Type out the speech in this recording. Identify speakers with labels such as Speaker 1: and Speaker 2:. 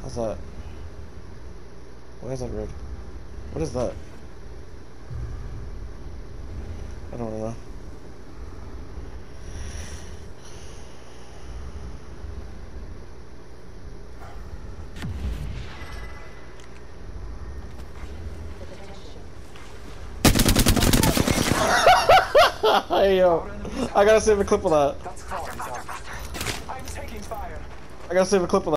Speaker 1: How's that? Why is that red? What is that? I don't know. Hey yo, I gotta save a clip of that.
Speaker 2: I'm taking fire.
Speaker 1: I gotta save a clip of that.